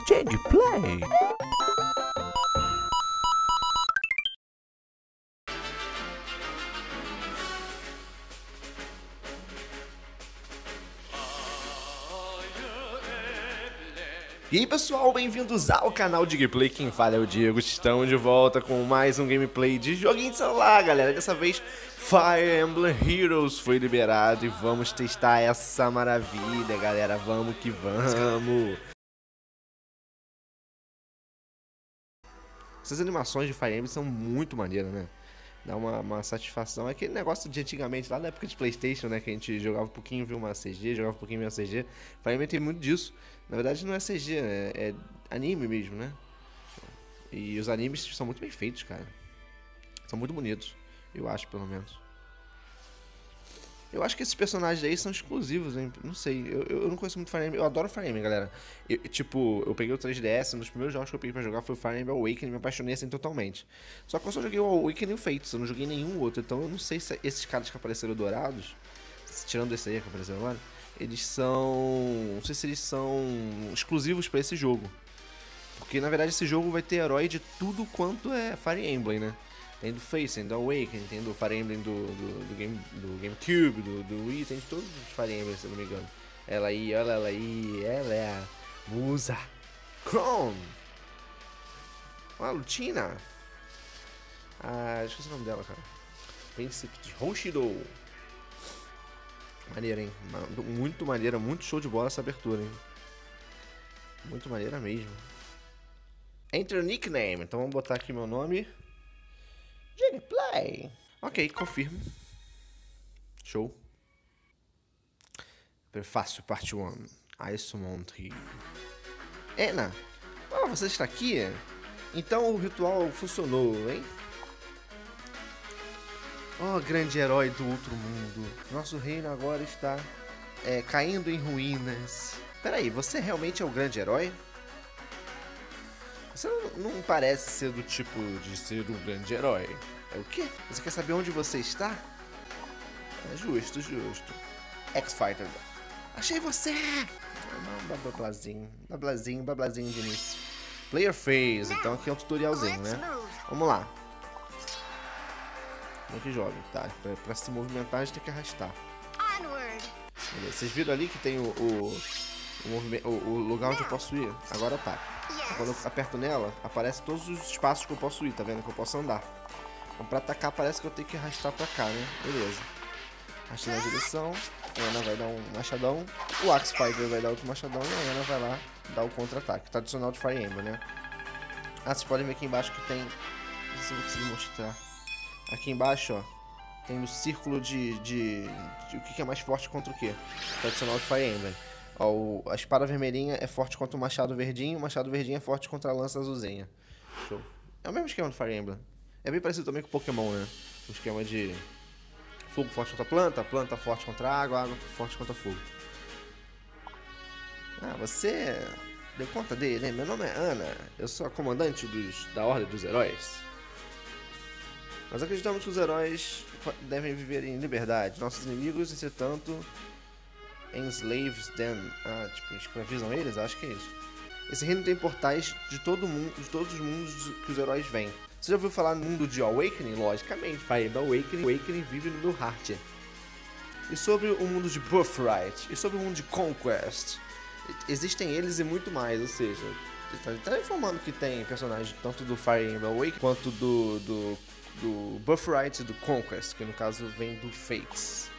Gameplay. E aí pessoal, bem-vindos ao canal de gameplay, quem fala é o Diego. Estamos de volta com mais um gameplay de joguinho de celular, galera. Dessa vez Fire Emblem Heroes foi liberado e vamos testar essa maravilha, galera. Vamos que vamos. Essas animações de Fire Emblem são muito maneiras, né? Dá uma satisfação. É aquele negócio de antigamente, lá na época de PlayStation, né? Que a gente jogava um pouquinho, viu uma CG, jogava um pouquinho, viu uma CG. Fire Emblem tem muito disso. Na verdade não é CG, né? É anime mesmo, né? E os animes são muito bem feitos, cara. São muito bonitos, eu acho, pelo menos. Eu acho que esses personagens aí são exclusivos, hein? Não sei, eu não conheço muito Fire Emblem. Eu adoro Fire Emblem, galera. Eu peguei o 3DS, um dos primeiros jogos que eu peguei pra jogar foi o Fire Emblem Awakening, e me apaixonei assim totalmente. Só que eu só joguei o Awakening e o Fates, eu não joguei nenhum outro. Então eu não sei se esses caras que apareceram dourados, tirando esse aí que apareceu agora, eles são... não sei se eles são exclusivos pra esse jogo. Porque na verdade esse jogo vai ter herói de tudo quanto é Fire Emblem, né? Tem do Face, tem do Awakening, tem do Fire Emblem do GameCube, do Wii, tem de todos os Fire Emblem, se eu não me engano. Ela aí, olha ela aí, ela é a Musa Crown. Olha a Lucina. Ah, esqueci o nome dela, cara. Príncipe de Hoshido. Maneira, hein? Muito maneira, muito show de bola essa abertura, hein? Muito maneira mesmo. Enter nickname, então vamos botar aqui meu nome. Gameplay. Ok, confirmo. Show. Prefácio, parte 1. Ice Mountain. Ena, você está aqui? Então o ritual funcionou, hein? Oh, grande herói do outro mundo. Nosso reino agora está caindo em ruínas. Peraí, você realmente é o grande herói? Você não parece ser do tipo de ser um grande herói. É o quê? Você quer saber onde você está? É justo, justo. X-Fighter. Achei você! Bablazinho de início. Player Phase. Então aqui é um tutorialzinho, né? Vamos lá. Como é que joga? Tá, pra se movimentar a gente tem que arrastar. Beleza. Vocês viram ali que tem o lugar onde eu posso ir? Agora tá. Quando eu aperto nela, aparece todos os espaços que eu posso ir, tá vendo? Que eu posso andar. Então pra atacar parece que eu tenho que arrastar pra cá, né? Beleza. Arrastei na direção, a Ana vai dar um machadão, o Axe Fighter vai dar outro machadão e a Ana vai lá dar o contra-ataque. Tradicional de Fire Emblem, né? Ah, vocês podem ver aqui embaixo que tem... Não sei se eu vou conseguir mostrar. Aqui embaixo, ó, tem o círculo de o que é mais forte contra o que? Tradicional de Fire Emblem. Ó, a espada vermelhinha é forte contra o machado verdinho é forte contra a lança azulzinha. Show. É o mesmo esquema do Fire Emblem. É bem parecido também com o Pokémon, né? O esquema de fogo forte contra planta, planta forte contra água, água forte contra fogo. Ah, você deu conta dele, né? Meu nome é Ana, eu sou a comandante da Ordem dos Heróis. Nós acreditamos que os heróis devem viver em liberdade. Nossos inimigos, entretanto, enslaves them. Ah, tipo, escravizam eles? Acho que é isso. Esse reino tem portais de todo mundo, de todos os mundos que os heróis vêm. Você já ouviu falar no mundo de Awakening? Logicamente, Fire Emblem Awakening vive no meu heart. E sobre o mundo de Birthright? E sobre o mundo de Conquest? Existem eles e muito mais, ou seja, ele tá informando que tem personagens tanto do Fire Emblem Awakening quanto do Birthright e do Conquest, que no caso vem do Fates.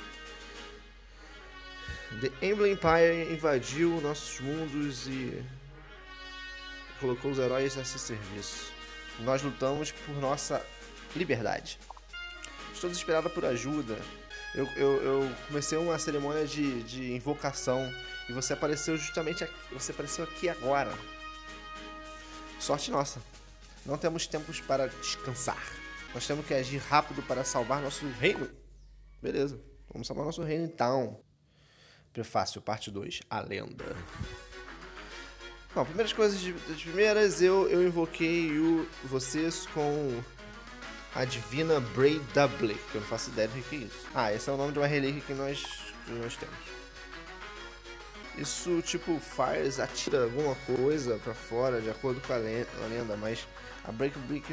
The Emblem Empire invadiu nossos mundos e colocou os heróis a seu serviço. Nós lutamos por nossa liberdade. Estou desesperada por ajuda. Eu comecei uma cerimônia de invocação e você apareceu justamente aqui. Você apareceu aqui agora. Sorte nossa. Não temos tempos para descansar. Nós temos que agir rápido para salvar nosso reino. Beleza, vamos salvar nosso reino então. Prefácio, parte 2, a lenda. Bom, primeiras coisas das primeiras, eu invoquei vocês com a divina Braid Double, que eu não faço ideia do que é isso. Ah, esse é o nome de uma relíquia que nós temos. Isso, tipo, atira alguma coisa pra fora, de acordo com a lenda, mas a Break Brick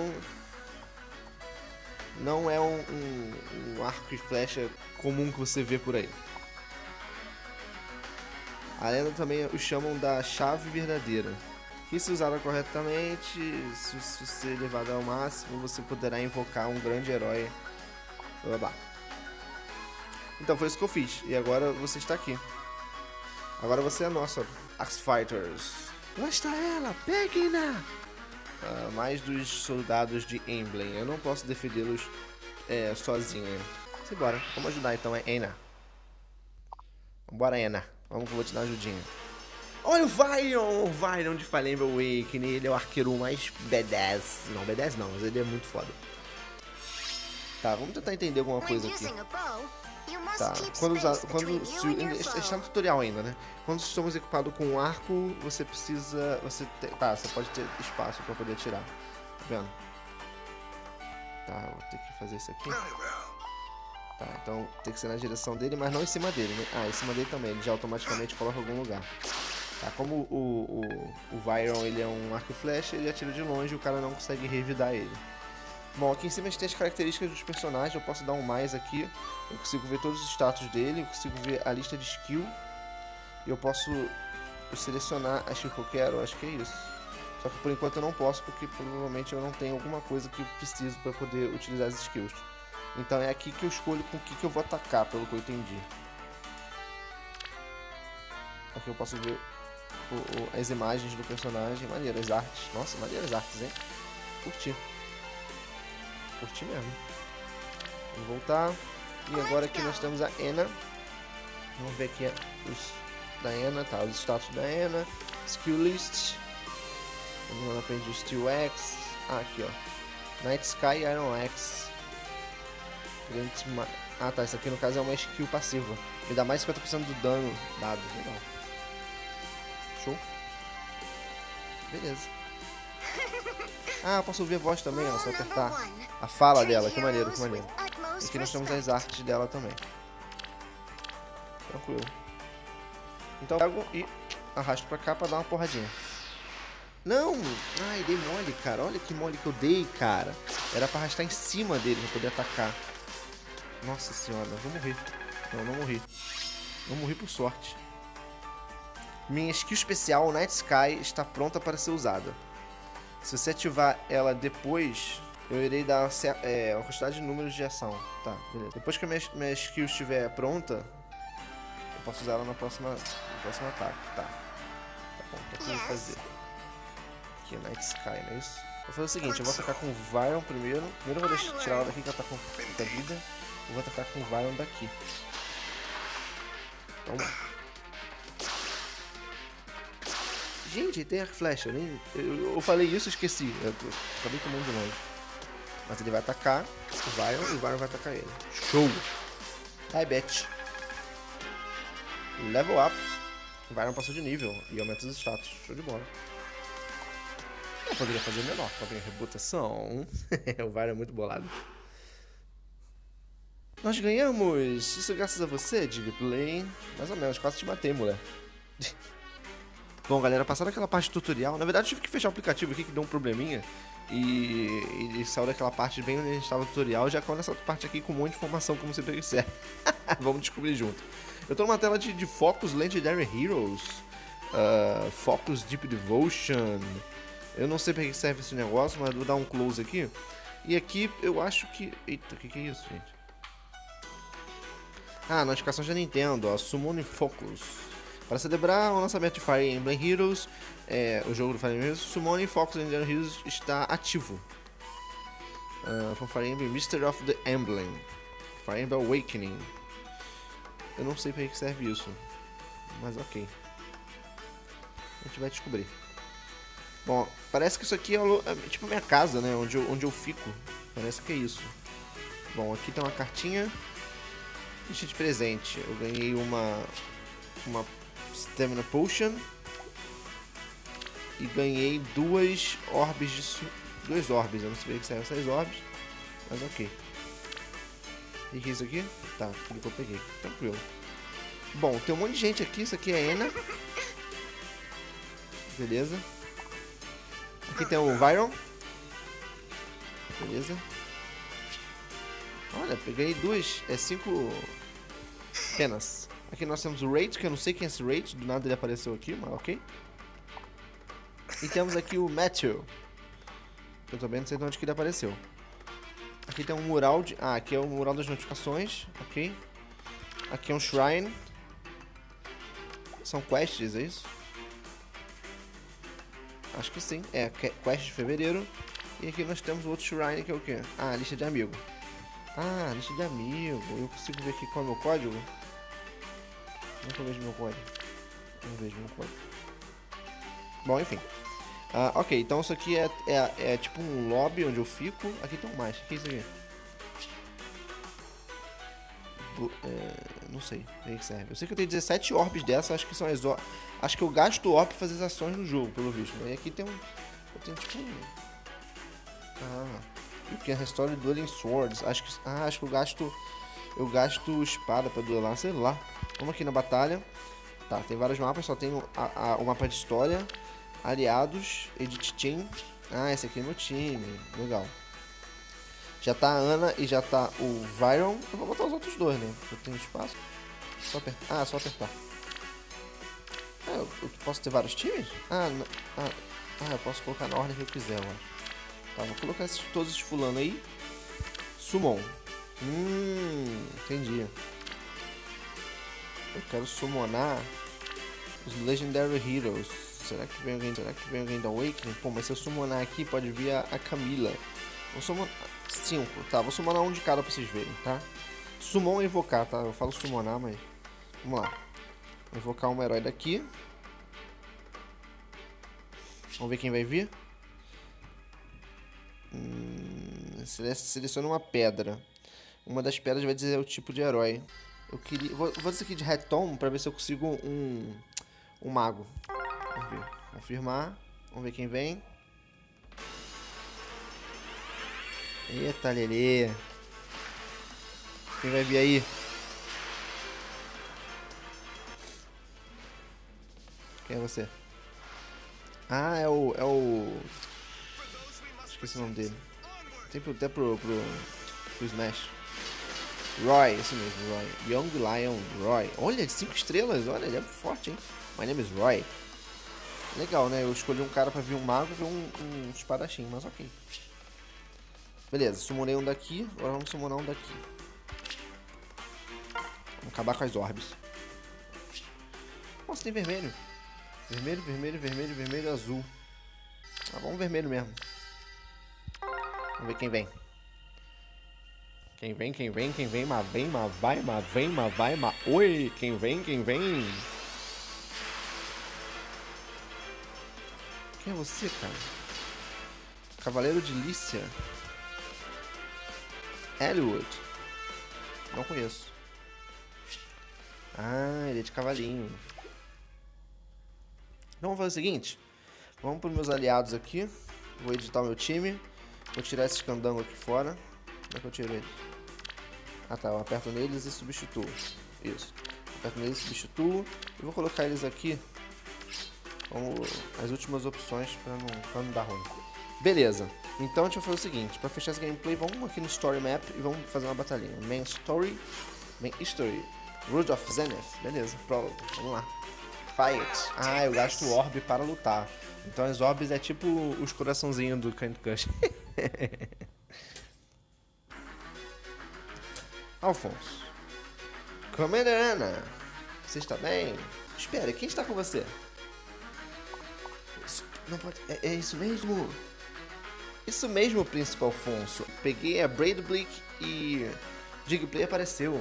não é um arco e flecha comum que você vê por aí. A lenda também os chamam da chave verdadeira, que se usada corretamente, se você levada ao máximo, você poderá invocar um grande herói. Blá. Então foi isso que eu fiz, e agora você está aqui. Agora você é nossa Axe Fighters. Lá está ela, peguem-na! Mais dos soldados de Emblem. Eu não posso defendê-los sozinho. Simbora, vamos ajudar então, Ena. Vambora, Ena. Vamos que eu vou te dar uma ajudinha. Olha o Vyron de Fire Emblem Awakening. Ele é o arqueiro mais badass. Não, badass não, mas ele é muito foda. Tá, vamos tentar entender alguma coisa aqui. Tá, está no tutorial ainda, né? Quando estamos equipados com um arco, você precisa... você pode ter espaço para poder atirar. Tá vendo? Tá, vou ter que fazer isso aqui. Tá, então tem que ser na direção dele, mas não em cima dele, né? Ah, em cima dele também, ele já automaticamente coloca em algum lugar. Tá, como o Vyron, ele é um arco e flecha, ele atira de longe e o cara não consegue revidar ele. Bom, aqui em cima a gente tem as características dos personagens. Eu posso dar um mais aqui. Eu consigo ver todos os status dele. Eu consigo ver a lista de skill. E eu posso selecionar a skill que eu quero. Acho que é isso. Só que por enquanto eu não posso, porque provavelmente eu não tenho alguma coisa que eu preciso para poder utilizar as skills. Então é aqui que eu escolho com o que eu vou atacar, pelo que eu entendi. Aqui eu posso ver as imagens do personagem. Maneiras artes. Nossa, maneiras artes, hein? Curti mesmo. Vamos voltar. E agora aqui nós temos a Ena. Vamos ver aqui os da Ena, tá? Os status da Ena. Skill list. Vamos aprender o Steel Axe. Ah, aqui ó. Night Sky Iron Axe. Ah tá, isso aqui no caso é uma skill passiva. Me dá mais 50% do dano dado. Legal. Show. Beleza. Ah, eu posso ouvir a voz também, ó, se eu apertar a fala dela, que maneiro, que maneiro. E aqui nós temos as artes dela também. Tranquilo. Então eu pego e arrasto pra cá pra dar uma porradinha. Não! Ai, dei mole, cara. Olha que mole que eu dei, cara. Era pra arrastar em cima dele pra poder atacar. Nossa senhora, eu vou morrer. Não morri. Não morri por sorte. Minha skill especial, Night Sky, está pronta para ser usada. Se você ativar ela depois, eu irei dar uma quantidade de números de ação. Tá, beleza. Depois que a minha skill estiver pronta, eu posso usar ela no próximo ataque. Tá bom, então o que eu vou fazer? Aqui, Night Sky, não é isso? Vou fazer o seguinte, eu vou atacar com o Vyron primeiro. Primeiro eu vou tirar ela daqui que ela tá com muita vida. Eu vou atacar com o Vyron daqui. Toma. Gente, tem arco e flecha. Eu falei isso e esqueci. Eu acabei tomando de longe. Mas ele vai atacar o Vyron e o Vyron vai atacar ele. Show! Hi, Bet. Level up. O Vyron passou de nível e aumenta os status. Show de bola. Eu poderia fazer menor pra minha reputação. O Vyron é muito bolado. Nós ganhamos! Isso graças a você, Digiplay. Mais ou menos, quase te matei, mulher. Bom, galera, passando aquela parte do tutorial, na verdade eu tive que fechar o aplicativo aqui que deu um probleminha e saiu daquela parte bem onde a gente estava no tutorial, já caiu nessa parte aqui com um monte de informação como sempre quiser. Vamos descobrir junto. Eu tô numa tela de Focus Legendary Heroes, Focus Deep Devotion, eu não sei para que serve esse negócio, mas vou dar um close aqui. E aqui eu acho que... Eita, o que é isso, gente? Ah, notificação da Nintendo, ó, Summon Focus. Para celebrar o lançamento de Fire Emblem Heroes, o jogo do Fire Emblem Heroes, Summon Focus Legendary Heroes está ativo. From Fire Emblem Mystery of the Emblem, Fire Emblem Awakening. Eu não sei para que serve isso, mas ok. A gente vai descobrir. Bom, parece que isso aqui é tipo minha casa, né? Onde eu fico. Parece que é isso. Bom, aqui tem uma cartinha. Lista de presente. Eu ganhei uma Stamina Potion. E ganhei duas orbes de... Dois orbes, eu não sei que serve essas orbes. Mas ok. E que é isso aqui? Tá, tudo que eu peguei. Tranquilo. Bom, tem um monte de gente aqui. Isso aqui é Ena. Beleza. Aqui tem o Vyron. Beleza. Olha, peguei 5 penas. Aqui nós temos o Raid, que eu não sei quem é esse Raid. Do nada ele apareceu aqui, mas ok. E temos aqui o Matthew. Eu também não sei de onde que ele apareceu. Aqui tem um mural de... Ah, aqui é o mural das notificações. Ok. Aqui é um shrine. São quests, é isso? Acho que sim. É, quest de fevereiro. E aqui nós temos o outro shrine, que é o quê? Ah, lista de amigo. Ah, lista de amigo. Eu consigo ver aqui qual é o meu código? Nunca vejo meu código. Não vejo meu código. Bom, enfim. Ok, então isso aqui é tipo um lobby onde eu fico. Aqui tem mais. O que é isso aqui? Não sei. Nem que serve. Eu sei que eu tenho 17 orbes dessa. Acho que são as orbes. Acho que eu gasto orb pra fazer as ações no jogo, pelo visto. E aqui tem um... Eu tenho tipo um... You can restore dueling swords. Acho que eu gasto... Eu gasto espada pra duelar, sei lá. Vamos aqui na batalha. Tá, tem vários mapas. Só tem o mapa de história. Aliados. Edit Team. Ah, esse aqui é meu time. Legal. Já tá a Ana e já tá o Vyron. Eu vou botar os outros dois, né? Eu tenho espaço. Só apertar. Ah, só apertar. Eu posso ter vários times? Eu posso colocar na ordem que eu quiser, eu acho. Tá, vou colocar todos esses fulano aí. Summon. Entendi. Eu quero summonar os Legendary Heroes. Será que vem alguém da Awakening? Pô, mas se eu summonar aqui, pode vir a Camila. Vou summonar 5. Tá, vou summonar um de cada pra vocês verem, tá? Summon e invocar, tá? Eu falo summonar, mas... Vamos lá. Vou invocar um herói daqui. Vamos ver quem vai vir. Seleciona uma pedra. Uma das pedras vai dizer o tipo de herói. Eu queria... Vou fazer isso aqui de Retom pra ver se eu consigo um mago. Vamos ver. Confirmar. Vamos ver quem vem. Eita, lelê. Quem vai vir aí? Quem é você? Ah, é o... Esqueci o nome dele. Tem até pro Smash. Roy, esse mesmo, Roy. Young Lion Roy. Olha, 5 estrelas. Olha, ele é forte, hein? My name is Roy. Legal, né? Eu escolhi um cara pra vir um mago e vir um espadachim, mas ok. Beleza, summonei um daqui. Agora vamos summonar um daqui. Vamos acabar com as orbes. Nossa, tem vermelho. Vermelho, vermelho, vermelho, vermelho, azul. Ah, vamos vermelho mesmo. Vamos ver quem vem. Quem vem, mas vem, mas vai, mas vem, mas vai, mas... Oi, quem vem? Quem é você, cara? Cavaleiro de Lícia. Elwood. Não conheço. Ah, ele é de cavalinho. Então vamos fazer o seguinte. Vamos para os meus aliados aqui. Vou editar o meu time. Vou tirar esses candangos aqui fora. Como é que eu tiro eles? Ah tá, eu aperto neles e substituo. Isso. Aperto neles e substituo. E vou colocar eles aqui como as últimas opções para não dar ruim. Beleza. Então deixa eu fazer o seguinte. Para fechar esse gameplay, vamos aqui no Story Map e vamos fazer uma batalhinha. Main Story. Root of Zenith. Beleza, vamos lá. Fight. Ah, eu gasto orb para lutar. Então as orbes é tipo os coraçãozinhos do Candy Crush. Alfonso. Commander Ana. Você está bem? Espera, quem está com você? Não pode... É isso mesmo? Isso mesmo, Príncipe Alfonso. Peguei a Braidblick e... Digplay apareceu.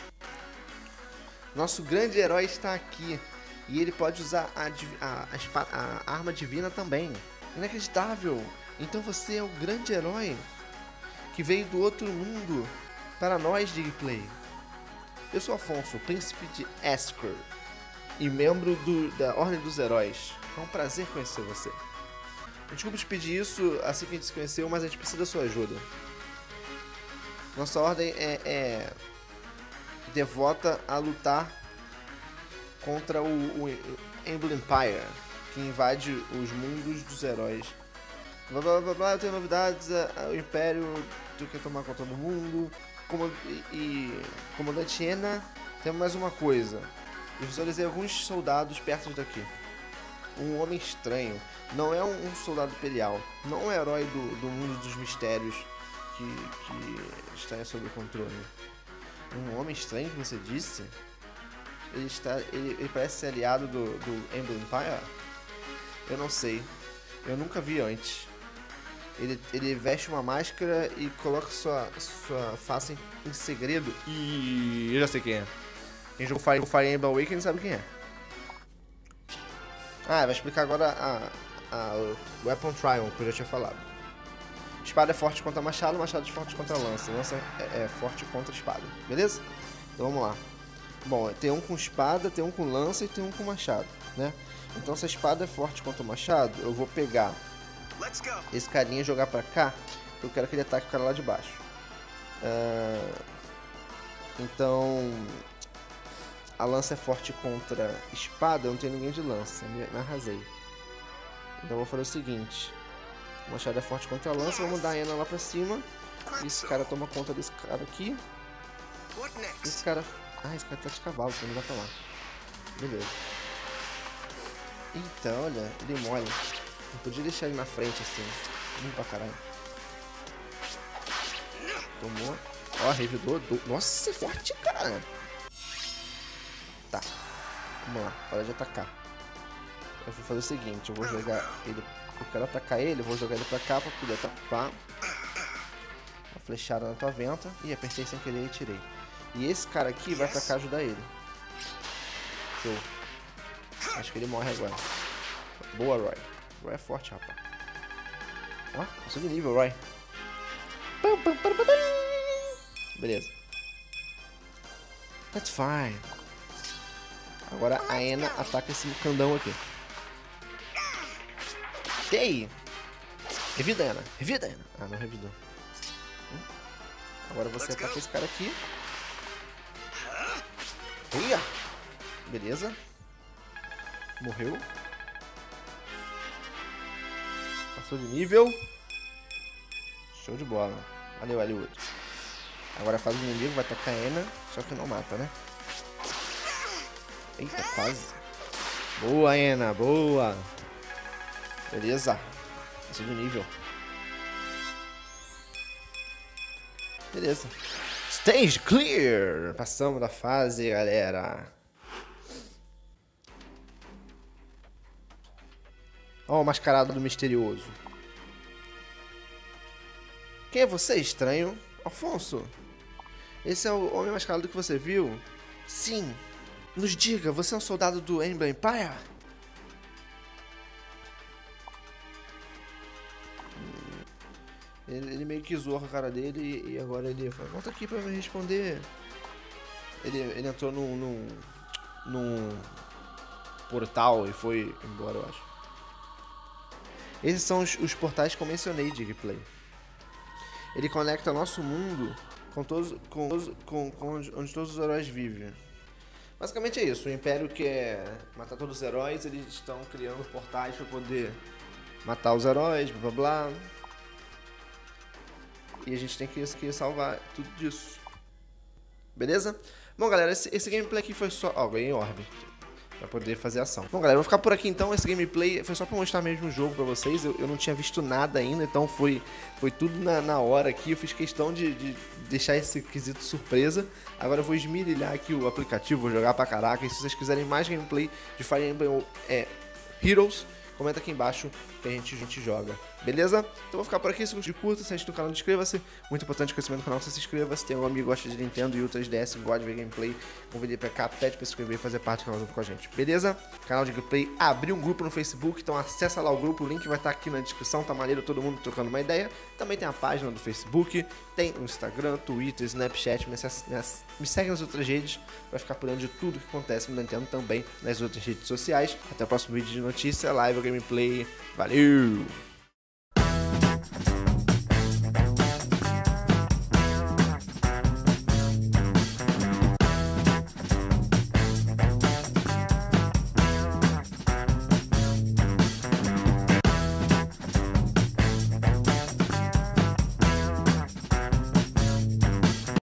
Nosso grande herói está aqui. E ele pode usar a arma divina também. Inacreditável. Então você é o grande herói que veio do outro mundo para nós, Digplay. Eu sou Afonso, príncipe de Esker e membro da Ordem dos Heróis. É um prazer conhecer você. Desculpa te pedir isso assim que a gente se conheceu, mas a gente precisa da sua ajuda. Nossa ordem é devota a lutar contra o Emblem Empire, que invade os mundos dos heróis. Blá blá blá blá, eu tenho novidades, o Império quer tomar conta do mundo. Comandante Ena, tem mais uma coisa. Eu visualizei alguns soldados perto daqui. Um homem estranho, não é um soldado imperial, não é um herói do mundo dos mistérios que está sob controle. Um homem estranho que você disse? Ele parece ser aliado do Emblem Empire? Eu não sei, eu nunca vi antes. Ele veste uma máscara e coloca sua face em segredo. E eu já sei quem é. Quem jogou Fire Emblem Awakening sabe quem é. Vai explicar agora o Weapon Trial, que eu já tinha falado. Espada é forte contra machado, machado é forte contra lança. Lança é forte contra espada, beleza? Então vamos lá. Bom, tem um com espada, tem um com lança e tem um com machado, né? Então se a espada é forte contra o machado, eu vou pegar esse carinha e jogar pra cá. Eu quero que ele ataque o cara lá de baixo. Então a lança é forte contra espada, eu não tenho ninguém de lança, me arrasei. Então eu vou fazer o seguinte: o machado é forte contra a lança, vamos dar a Ena lá pra cima. Esse cara toma conta desse cara aqui. Esse cara tá de cavalo, então ele vai pra lá. Beleza. Eita, olha, ele mole. Não podia deixar ele na frente assim. Pra caralho. Tomou. Ó, revidou. Nossa, é forte, cara. Tá. Vamos lá, hora de atacar. Eu vou fazer o seguinte, eu vou jogar ele. Eu quero atacar ele, eu vou jogar ele pra cá pra poder atacar. Uma flechada na tua venta. Ih, apertei sem querer e tirei. E esse cara aqui vai pra cá ajudar ele. Show. Acho que ele morre agora. Boa, Roy. Roy é forte, rapaz. Ó, passou de nível, Roy. Beleza. That's fine. Agora a Ena ataca esse candão aqui. E aí? Revida, Ena. Revida, Ena. Ah, não revidou. Agora você ataca esse cara aqui. Ia. Beleza. Morreu. Passou de nível. Show de bola. Valeu, Hollywood. Agora faz o inimigo, vai atacar a Ena. Só que não mata, né? Eita, quase. Boa, Ena. Boa. Beleza. Passou de nível. Beleza. Stage clear. Passamos da fase, galera. Ó, o mascarado do misterioso. Quem é você, estranho? Alfonso? Esse é o homem mascarado que você viu? Sim. Nos diga, você é um soldado do Emblem Empire? Ele meio que zoou a cara dele e agora ele fala, volta aqui pra me responder. Ele entrou num portal e foi embora, eu acho. Esses são os portais que eu mencionei de gameplay. Ele conecta nosso mundo onde todos os heróis vivem. Basicamente é isso. O Império quer matar todos os heróis, eles estão criando portais para poder matar os heróis, blá blá blá. E a gente tem que salvar tudo disso. Beleza? Bom, galera, esse gameplay aqui foi só... Ó, ganhei orbe pra poder fazer ação. Bom, galera, eu vou ficar por aqui então. Esse gameplay foi só pra mostrar mesmo o jogo pra vocês. Eu não tinha visto nada ainda, então foi tudo na hora aqui. Eu fiz questão de deixar esse quesito surpresa. Agora eu vou esmirilhar aqui o aplicativo, vou jogar pra caraca. E se vocês quiserem mais gameplay de Fire Emblem Heroes, comenta aqui embaixo que a gente joga. Beleza? Então vou ficar por aqui. Se você curta, se inscreva no canal, inscreva-se. Muito importante o crescimento do canal, que você se inscreva. Se tem algum amigo que gosta de Nintendo e Ultra DS, gosta de ver gameplay, convide ele pra cá, pede pra se inscrever e fazer parte do canal junto com a gente. Beleza? Canal de gameplay, abri um grupo no Facebook, então acessa lá o grupo, o link vai estar aqui na descrição, tá maneiro, todo mundo trocando uma ideia. Também tem a página do Facebook, tem o Instagram, Twitter, Snapchat, me segue nas outras redes, vai ficar por dentro de tudo que acontece no Nintendo também nas outras redes sociais. Até o próximo vídeo de notícia, live, gameplay, valeu!